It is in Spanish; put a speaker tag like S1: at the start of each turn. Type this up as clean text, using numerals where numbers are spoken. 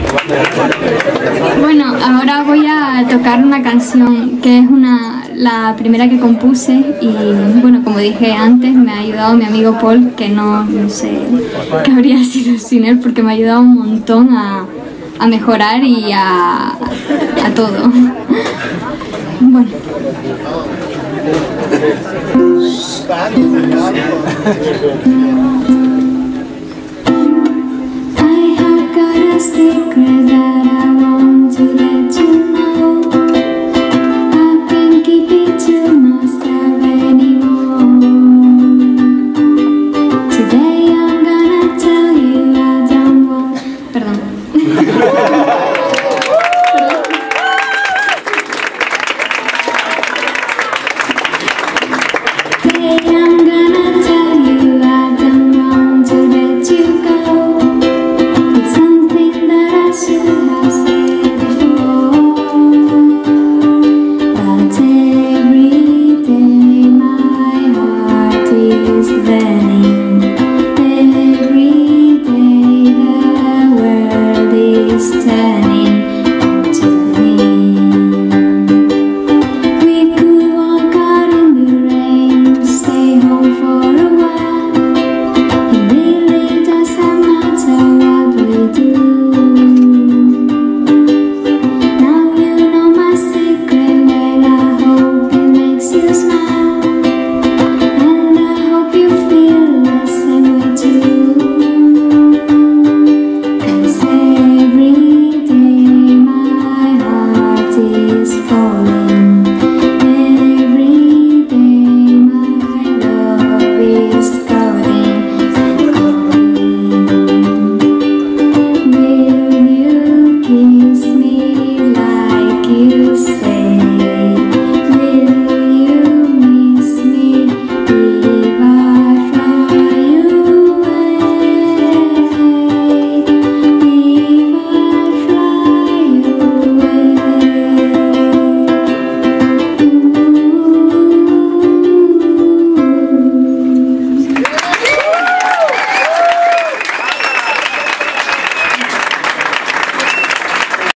S1: Bueno, ahora voy a tocar una canción que es la primera que compuse y bueno, como dije antes, me ha ayudado mi amigo Paul, que no sé qué habría sido sin él porque me ha ayudado un montón a mejorar y a todo. Bueno. I have got a secret.